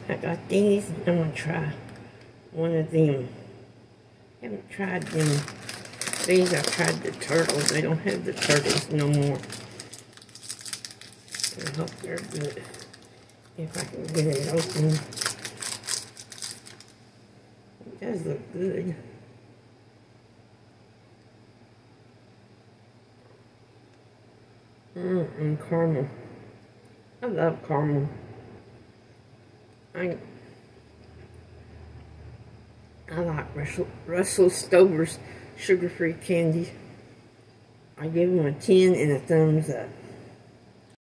I got these. I'm going to try one of them. I haven't tried them. These, I've tried the turtles. They don't have the turtles no more. I hope they're good. If I can get it open. It does look good. And caramel. I love caramel. I like Russell Stover's sugar-free candy. I give them a 10 and a thumbs up.